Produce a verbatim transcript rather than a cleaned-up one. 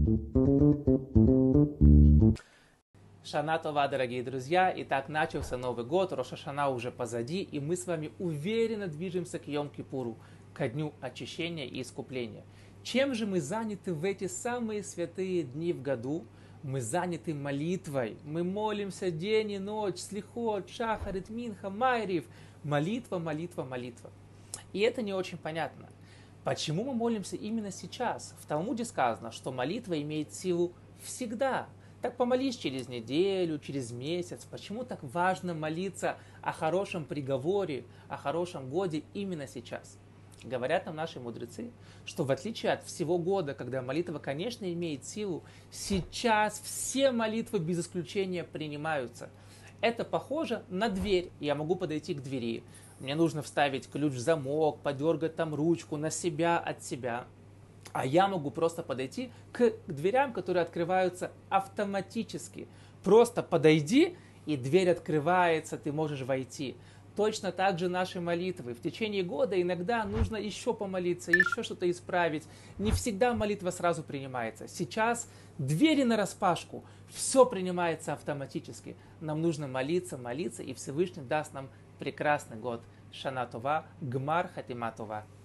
Шана Това, дорогие друзья! Итак, начался Новый год, Рош ха-Шана уже позади, и мы с вами уверенно движемся к Йом-Кипуру, ко дню очищения и искупления. Чем же мы заняты в эти самые святые дни в году? Мы заняты молитвой, мы молимся день и ночь, слихот, шахарит, минха, майрив. Молитва, молитва, молитва. И это не очень понятно. Почему мы молимся именно сейчас? В Талмуде сказано, что молитва имеет силу всегда. Так помолись через неделю, через месяц. Почему так важно молиться о хорошем приговоре, о хорошем годе именно сейчас? Говорят нам наши мудрецы, что в отличие от всего года, когда молитва, конечно, имеет силу, сейчас все молитвы без исключения принимаются. Это похоже на дверь. Я могу подойти к двери. Мне нужно вставить ключ в замок, подергать там ручку на себя, от себя. А я могу просто подойти к дверям, которые открываются автоматически. Просто подойди, и дверь открывается, ты можешь войти. Точно так же наши молитвы. В течение года иногда нужно еще помолиться, еще что-то исправить. Не всегда молитва сразу принимается. Сейчас двери нараспашку, все принимается автоматически. Нам нужно молиться, молиться, и Всевышний даст нам прекрасный год. Шана Това, Гмар Хатима Това.